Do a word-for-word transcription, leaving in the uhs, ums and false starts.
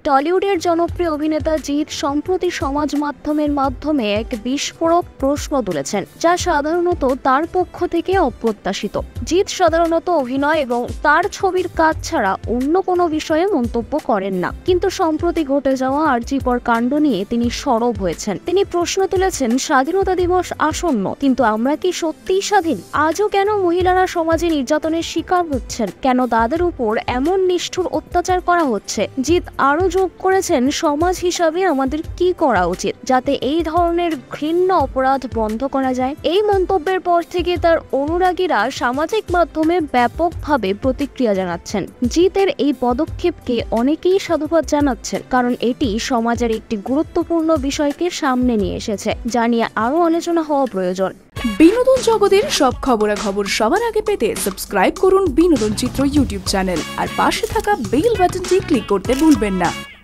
টলিউডের জনপ্রিয় অভিনেতা জিৎ সম্প্রতি সমাজ মাধ্যমের মাধ্যমে এক বিস্ফোরক প্রশ্ন তুলেছেন, যা সাধারণত তার পক্ষ থেকে অপ্রত্যাশিত। জিৎ সাধারণত অভিনয় এবং তার ছবির কাজ ছাড়া অন্য কোনো বিষয়ে মন্তব্য করেন না, কিন্তু সম্প্রতি ঘটে যাওয়া আরজিকর কাণ্ড নিয়ে তিনি সরব হয়েছেন। তিনি প্রশ্ন তুলেছেন, স্বাধীনতা দিবস আসন্ন, কিন্তু আমরা কি সত্যিই স্বাধীন? আজও কেন মহিলারা সমাজে নির্যাতনের শিকার হচ্ছেন? কেন তাদের উপর এমন নিষ্ঠুর অত্যাচার করা হচ্ছে? জিৎ আরো যোগ করেছেন, সমাজ হিসাবে আমাদের কি করা উচিত যাতে এই ধরনের ঘৃণ্য অপরাধ বন্ধ করা যায়? এই মন্তব্যের পর থেকে তার অনুরাগীরা সামাজিক মাধ্যমে ব্যাপকভাবে প্রতিক্রিয়া জানাচ্ছেন। জিতের এই পদক্ষেপকে অনেকেই সাধুবাদ জানাচ্ছেন, কারণ এটি সমাজের একটি গুরুত্বপূর্ণ বিষয়কে সামনে নিয়ে এসেছে, যা নিয়ে আরো আলোচনা হওয়া প্রয়োজন। বিনোদন জগতের সব খবরাখবর সবার আগে পেতে সাবস্ক্রাইব করুন বিনোদন চিত্র ইউটিউব চ্যানেল আর পাশে থাকা বেল বাটনটি ক্লিক করতে ভুলবেন না।